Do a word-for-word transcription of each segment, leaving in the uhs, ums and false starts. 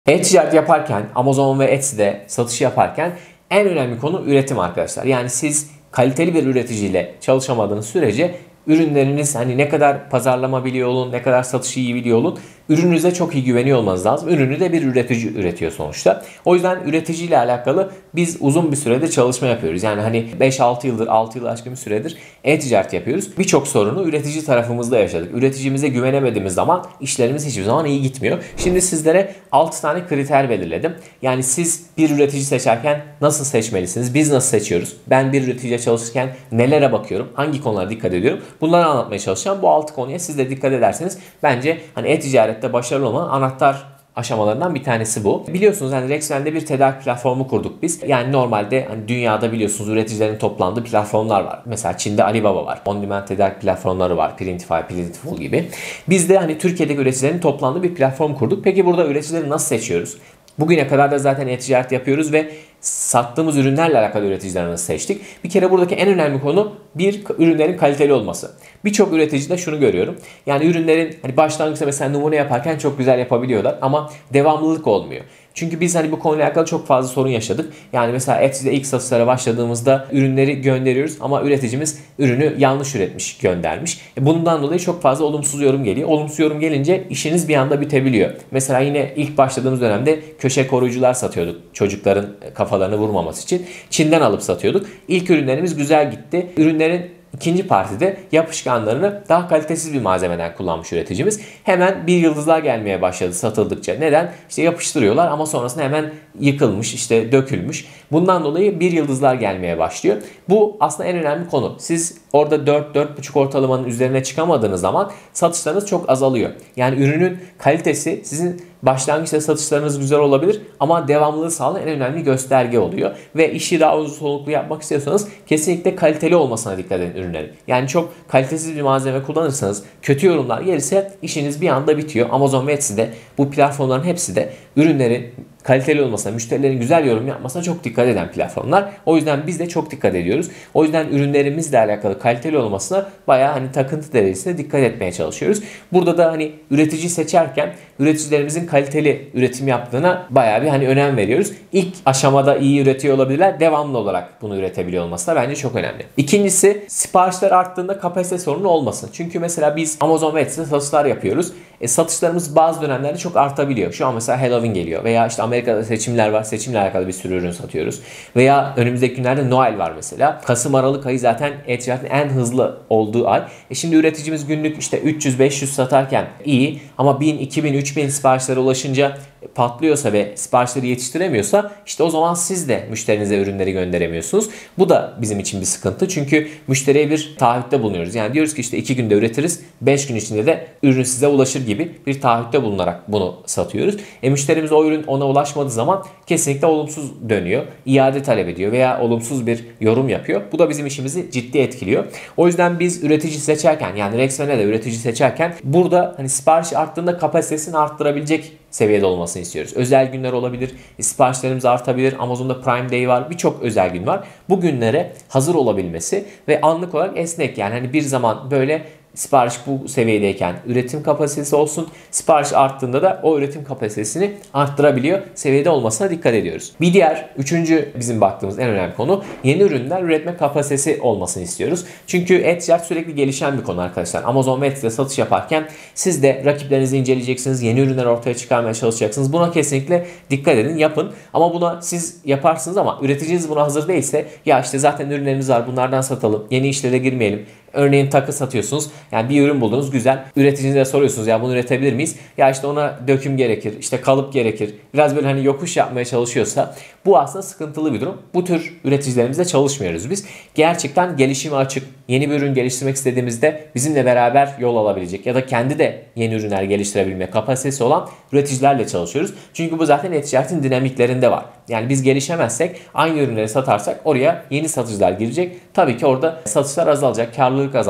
E-ticaret yaparken, Amazon ve Etsy'de satış yaparken en önemli konu üretim arkadaşlar. Yani siz kaliteli bir üreticiyle çalışamadığınız sürece ürünleriniz hani ne kadar pazarlama biliyor olun, ne kadar satışı iyi biliyor olun, ürününüze çok iyi güveniyor olmanız lazım. Ürünü de bir üretici üretiyor sonuçta. O yüzden üreticiyle alakalı biz uzun bir süredir çalışma yapıyoruz. Yani hani beş altı yıldır, altı yıl aşkın bir süredir e-ticaret yapıyoruz. Birçok sorunu üretici tarafımızda yaşadık. Üreticimize güvenemediğimiz zaman işlerimiz hiçbir zaman iyi gitmiyor. Şimdi sizlere altı tane kriter belirledim. Yani siz bir üretici seçerken nasıl seçmelisiniz? Biz nasıl seçiyoruz? Ben bir üreticiyle çalışırken nelere bakıyorum? Hangi konulara dikkat ediyorum? Bunları anlatmaya çalışacağım. Bu altı konuya siz de dikkat ederseniz bence hani e-ticarette başarılı olmanın anahtar aşamalarından bir tanesi bu. Biliyorsunuz hani Rexven'de bir tedarik platformu kurduk biz. Yani normalde hani dünyada biliyorsunuz üreticilerin toplandığı platformlar var. Mesela Çin'de Alibaba var. On demand tedarik platformları var. Printify, Plentiful gibi. Biz de hani Türkiye'deki üreticilerin toplandığı bir platform kurduk. Peki burada üreticileri nasıl seçiyoruz? Bugüne kadar da zaten e-ticaret yapıyoruz ve sattığımız ürünlerle alakalı üreticileri nasıl seçtik? Bir kere buradaki en önemli konu bir ürünlerin kaliteli olması. Birçok üreticide şunu görüyorum. Yani ürünlerin hani başlangıçta mesela numune yaparken çok güzel yapabiliyorlar ama devamlılık olmuyor. Çünkü biz hani bu konuyla alakalı çok fazla sorun yaşadık. Yani mesela Etsy'de ilk satışlara başladığımızda ürünleri gönderiyoruz ama üreticimiz ürünü yanlış üretmiş, göndermiş. E bundan dolayı çok fazla olumsuz yorum geliyor. Olumsuz yorum gelince işiniz bir anda bitebiliyor. Mesela yine ilk başladığımız dönemde köşe koruyucular satıyorduk. Çocukların kafalarını vurmaması için. Çin'den alıp satıyorduk. İlk ürünlerimiz güzel gitti. Ürünlerin İkinci partide yapışkanlarını daha kalitesiz bir malzemeden kullanmış üreticimiz. Hemen bir yıldızlar gelmeye başladı satıldıkça. Neden? İşte yapıştırıyorlar ama sonrasında hemen yıkılmış, işte dökülmüş. Bundan dolayı bir yıldızlar gelmeye başlıyor. Bu aslında en önemli konu. Siz orada dört dört buçuk ortalamanın üzerine çıkamadığınız zaman satışlarınız çok azalıyor. Yani ürünün kalitesi sizin başlangıçta satışlarınız güzel olabilir ama devamlılığı sağlayan en önemli gösterge oluyor. Ve işi daha uzun soluklu yapmak istiyorsanız kesinlikle kaliteli olmasına dikkat edin ürünlerin. Yani çok kalitesiz bir malzeme kullanırsanız, kötü yorumlar gelirse işiniz bir anda bitiyor. Amazon ve Etsy'de bu platformların hepsi de ürünlerin kaliteli olmasına, müşterilerin güzel yorum yapmasına çok dikkat eden platformlar. O yüzden biz de çok dikkat ediyoruz. O yüzden ürünlerimizle alakalı kaliteli olmasına bayağı hani takıntı derecesinde dikkat etmeye çalışıyoruz. Burada da hani üretici seçerken üreticilerimizin kaliteli üretim yaptığına bayağı bir hani önem veriyoruz. İlk aşamada iyi üretiyor olabilirler. Devamlı olarak bunu üretebiliyor olması da bence çok önemli. İkincisi, siparişler arttığında kapasite sorunu olmasın. Çünkü mesela biz Amazon ve Etsy'de satışlar yapıyoruz. E, satışlarımız bazı dönemlerde çok artabiliyor. Şu an mesela Halloween geliyor veya işte Amerika'da seçimler var. Seçimle alakalı bir sürü ürün satıyoruz. Veya önümüzdeki günlerde Noel var mesela. Kasım Aralık ayı zaten e-ticaretin en hızlı olduğu ay. E şimdi üreticimiz günlük işte üç yüz beş yüz satarken iyi ama bin, iki bin, üç bin siparişlere ulaşınca patlıyorsa ve siparişleri yetiştiremiyorsa işte o zaman siz de müşterinize ürünleri gönderemiyorsunuz. Bu da bizim için bir sıkıntı. Çünkü müşteriye bir taahhütte bulunuyoruz. Yani diyoruz ki işte iki günde üretiriz, beş gün içinde de ürün size ulaşır gibi bir taahhütte bulunarak bunu satıyoruz. E müşterimiz o ürün ona ulaşmadığı zaman kesinlikle olumsuz dönüyor. İade talep ediyor veya olumsuz bir yorum yapıyor. Bu da bizim işimizi ciddi etkiliyor. O yüzden biz üretici seçerken, yani Rexven'e de üretici seçerken burada hani sipariş arttığında kapasitesini arttırabilecek seviyede olmasını istiyoruz. Özel günler olabilir, siparişlerimiz artabilir, Amazon'da Prime Day var, birçok özel gün var. Bu günlere hazır olabilmesi ve anlık olarak esnek, yani hani bir zaman böyle sipariş bu seviyedeyken üretim kapasitesi olsun. Sipariş arttığında da o üretim kapasitesini arttırabiliyor seviyede olmasına dikkat ediyoruz. Bir diğer, üçüncü bizim baktığımız en önemli konu yeni ürünler üretme kapasitesi olmasını istiyoruz. Çünkü e-ticaret sürekli gelişen bir konu arkadaşlar. Amazon ve Etsy'de satış yaparken siz de rakiplerinizi inceleyeceksiniz. Yeni ürünler ortaya çıkarmaya çalışacaksınız. Buna kesinlikle dikkat edin, yapın. Ama buna siz yaparsınız ama üreticiniz buna hazır değilse ya işte zaten ürünlerimiz var, bunlardan satalım. Yeni işlere girmeyelim. Örneğin takı satıyorsunuz. Yani bir ürün buldunuz güzel. Üreticinize soruyorsunuz ya bunu üretebilir miyiz? Ya işte ona döküm gerekir, işte kalıp gerekir. Biraz böyle hani yokuş yapmaya çalışıyorsa bu aslında sıkıntılı bir durum. Bu tür üreticilerimizle çalışmıyoruz biz. Gerçekten gelişime açık, yeni bir ürün geliştirmek istediğimizde bizimle beraber yol alabilecek ya da kendi de yeni ürünler geliştirebilme kapasitesi olan üreticilerle çalışıyoruz. Çünkü bu zaten e-ticaretin dinamiklerinde var. Yani biz gelişemezsek, aynı ürünleri satarsak oraya yeni satıcılar girecek. Tabii ki orada satışlar azalacak, karlılık azalacak.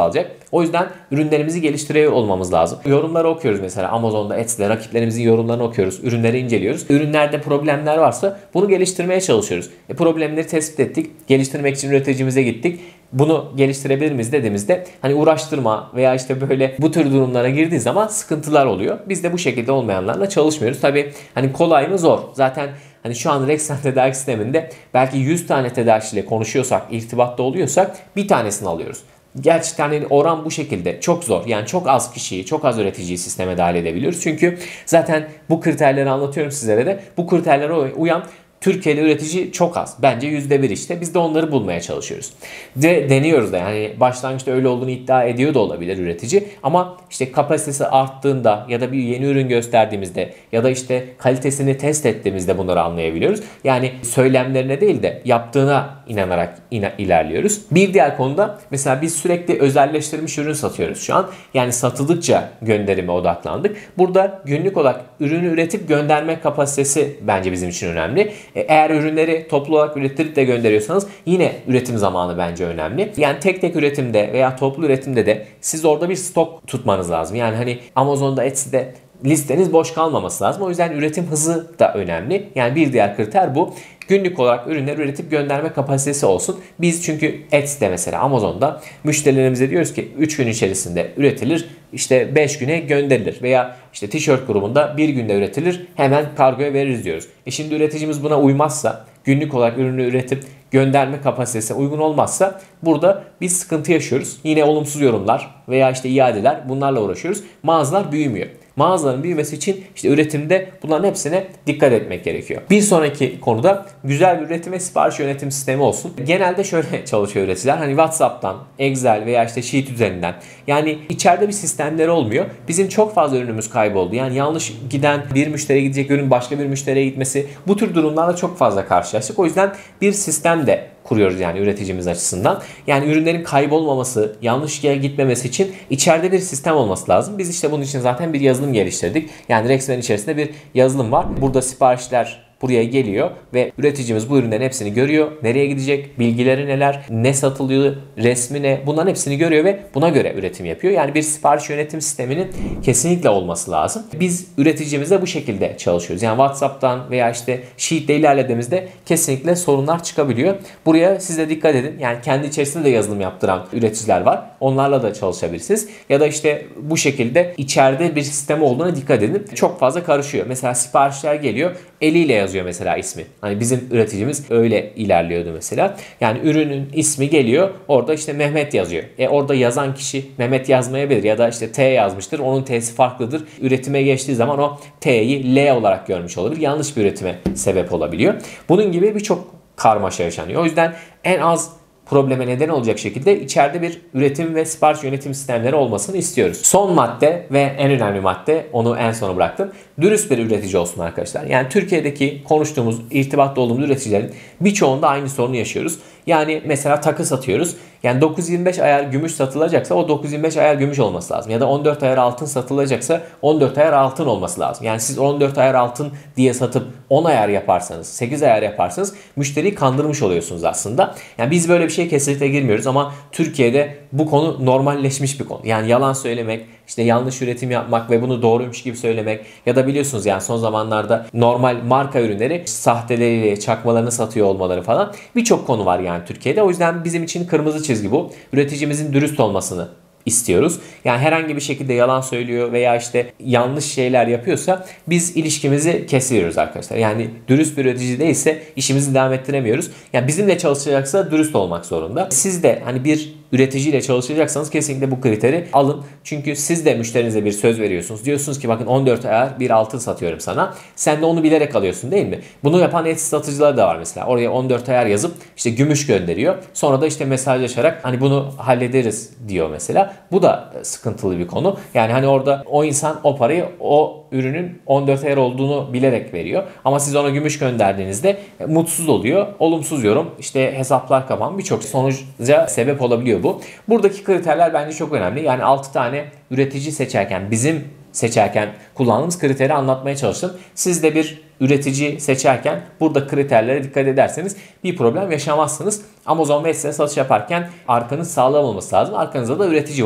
O yüzden ürünlerimizi geliştiriyor olmamız lazım. Yorumları okuyoruz mesela Amazon'da, Etsy'de rakiplerimizin yorumlarını okuyoruz. Ürünleri inceliyoruz. Ürünlerde problemler varsa bunu geliştirmeye çalışıyoruz. E, problemleri tespit ettik. Geliştirmek için üreticimize gittik. Bunu geliştirebilir miyiz dediğimizde hani uğraştırma veya işte böyle bu tür durumlara girdiği zaman sıkıntılar oluyor. Biz de bu şekilde olmayanlarla çalışmıyoruz. Tabii hani kolay mı zor. Zaten hani şu an Rexel tedarik sisteminde belki yüz tane tedarikçiyle konuşuyorsak, irtibatta oluyorsak bir tanesini alıyoruz. Gerçekten hani oran bu şekilde çok zor. Yani çok az kişiyi, çok az üreticiyi sisteme dahil edebiliyoruz. Çünkü zaten bu kriterleri anlatıyorum sizlere de. Bu kriterlere uyan Türkiye'de üretici çok az. Bence yüzde bir işte. Biz de onları bulmaya çalışıyoruz. Ve deniyoruz da yani başlangıçta öyle olduğunu iddia ediyor da olabilir üretici. Ama işte kapasitesi arttığında ya da bir yeni ürün gösterdiğimizde ya da işte kalitesini test ettiğimizde bunları anlayabiliyoruz. Yani söylemlerine değil de yaptığına inanarak ilerliyoruz. Bir diğer konuda mesela biz sürekli özelleştirilmiş ürün satıyoruz şu an. Yani satıldıkça gönderime odaklandık. Burada günlük olarak ürünü üretip gönderme kapasitesi bence bizim için önemli. Eğer ürünleri toplu olarak üretirip de gönderiyorsanız yine üretim zamanı bence önemli. Yani tek tek üretimde veya toplu üretimde de siz orada bir stok tutmanız lazım. Yani hani Amazon'da, Etsy'de listeniz boş kalmaması lazım. O yüzden üretim hızı da önemli. Yani bir diğer kriter bu. Günlük olarak ürünleri üretip gönderme kapasitesi olsun. Biz çünkü Etsy'de mesela Amazon'da müşterilerimize diyoruz ki üç gün içerisinde üretilir, işte beş güne gönderilir veya işte tişört grubunda bir günde üretilir, hemen kargoya veririz diyoruz. E şimdi üreticimiz buna uymazsa, günlük olarak ürünü üretip gönderme kapasitesine uygun olmazsa burada biz sıkıntı yaşıyoruz. Yine olumsuz yorumlar veya işte iadeler, bunlarla uğraşıyoruz. Mağazalar büyümüyor. Mağazaların büyümesi için işte üretimde bunların hepsine dikkat etmek gerekiyor. Bir sonraki konuda güzel bir üretim ve sipariş yönetim sistemi olsun. Genelde şöyle çalışıyor üreticiler. Hani WhatsApp'tan, Excel veya işte Sheet üzerinden. Yani içeride bir sistemleri olmuyor. Bizim çok fazla ürünümüz kayboldu. Yani yanlış giden bir müşteriye gidecek ürün başka bir müşteriye gitmesi. Bu tür durumlarla çok fazla karşılaştık. O yüzden bir sistem de kuruyoruz yani üreticimiz açısından. Yani ürünlerin kaybolmaması, yanlış yere gitmemesi için içeride bir sistem olması lazım. Biz işte bunun için zaten bir yazılım geliştirdik. Yani Rexel'in içerisinde bir yazılım var. Burada siparişler buraya geliyor ve üreticimiz bu ürünlerin hepsini görüyor. Nereye gidecek, bilgileri neler, ne satılıyor, resmi ne, bunların hepsini görüyor ve buna göre üretim yapıyor. Yani bir sipariş yönetim sisteminin kesinlikle olması lazım. Biz üreticimizle bu şekilde çalışıyoruz. Yani WhatsApp'tan veya işte Sheet'le ilerlediğimizde kesinlikle sorunlar çıkabiliyor. Buraya siz de dikkat edin. Yani kendi içerisinde de yazılım yaptıran üreticiler var. Onlarla da çalışabilirsiniz. Ya da işte bu şekilde içeride bir sistem olduğuna dikkat edin. Çok fazla karışıyor. Mesela siparişler geliyor. Eliyle yazıyor mesela ismi. Hani bizim üreticimiz öyle ilerliyordu mesela. Yani ürünün ismi geliyor. Orada işte Mehmet yazıyor. E orada yazan kişi Mehmet yazmayabilir ya da işte T yazmıştır. Onun T'si farklıdır. Üretime geçtiği zaman o T'yi L olarak görmüş olabilir. Yanlış bir üretime sebep olabiliyor. Bunun gibi birçok karmaşa yaşanıyor. O yüzden en az probleme neden olacak şekilde içeride bir üretim ve sipariş yönetim sistemleri olmasını istiyoruz. Son madde ve en önemli madde, onu en sona bıraktım. Dürüst bir üretici olsun arkadaşlar. Yani Türkiye'deki konuştuğumuz, irtibatta olduğumuz üreticilerin birçoğunda aynı sorunu yaşıyoruz. Yani mesela takı satıyoruz. Yani dokuz yüz yirmi beş ayar gümüş satılacaksa o dokuz yüz yirmi beş ayar gümüş olması lazım. Ya da on dört ayar altın satılacaksa on dört ayar altın olması lazım. Yani siz on dört ayar altın diye satıp on ayar yaparsanız, sekiz ayar yaparsanız müşteriyi kandırmış oluyorsunuz aslında. Yani biz böyle bir şeye kesinlikle girmiyoruz ama Türkiye'de bu konu normalleşmiş bir konu. Yani yalan söylemek, işte yanlış üretim yapmak ve bunu doğruymuş gibi söylemek ya da biliyorsunuz yani son zamanlarda normal marka ürünleri sahteleriyle, çakmalarını satıyor olmaları falan, birçok konu var yani Türkiye'de. O yüzden bizim için kırmızı çizgi bu. Üreticimizin dürüst olmasını istiyoruz. Yani herhangi bir şekilde yalan söylüyor veya işte yanlış şeyler yapıyorsa biz ilişkimizi kesiyoruz arkadaşlar. Yani dürüst bir üretici değilse işimizi devam ettiremiyoruz. Yani bizimle çalışacaksa dürüst olmak zorunda. Siz de hani bir üreticiyle çalışacaksanız kesinlikle bu kriteri alın. Çünkü siz de müşterinize bir söz veriyorsunuz. Diyorsunuz ki bakın on dört ayar bir altın satıyorum sana. Sen de onu bilerek alıyorsun değil mi? Bunu yapan Etsy satıcılar da var mesela. Oraya on dört ayar yazıp işte gümüş gönderiyor. Sonra da işte mesajlaşarak hani bunu hallederiz diyor mesela. Bu da sıkıntılı bir konu. Yani hani orada o insan o parayı o ürünün on dört ayar olduğunu bilerek veriyor. Ama siz ona gümüş gönderdiğinizde mutsuz oluyor. Olumsuz yorum, işte hesaplar kapan, birçok sonuca sebep olabiliyor bu. Buradaki kriterler bence çok önemli. Yani altı tane üretici seçerken, bizim seçerken kullandığımız kriteri anlatmaya çalıştım. Siz de bir üretici seçerken burada kriterlere dikkat ederseniz bir problem yaşamazsınız. Amazon ve Etsy'de satış yaparken arkanız sağlam olması lazım. Arkanızda da üretici var.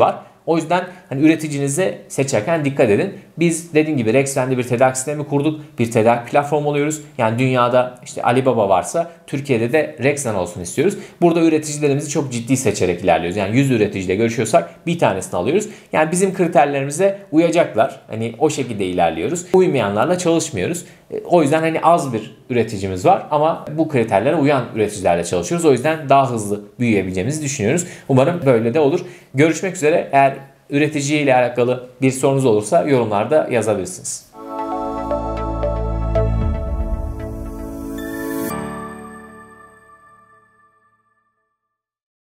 O yüzden hani üreticinizi seçerken dikkat edin. Biz dediğim gibi Rexfen'de bir tedarik sistemi kurduk. Bir tedarik platformu oluyoruz. Yani dünyada işte Alibaba varsa Türkiye'de de Rexfen olsun istiyoruz. Burada üreticilerimizi çok ciddi seçerek ilerliyoruz. Yani yüz üreticiyle görüşüyorsak bir tanesini alıyoruz. Yani bizim kriterlerimize uyacaklar. Hani o şekilde ilerliyoruz. Uymayanlarla çalışmıyoruz. O yüzden hani az bir üreticimiz var ama bu kriterlere uyan üreticilerle çalışıyoruz. O yüzden daha hızlı büyüyebileceğimizi düşünüyoruz. Umarım böyle de olur. Görüşmek üzere. Eğer üreticiyle alakalı bir sorunuz olursa yorumlarda yazabilirsiniz.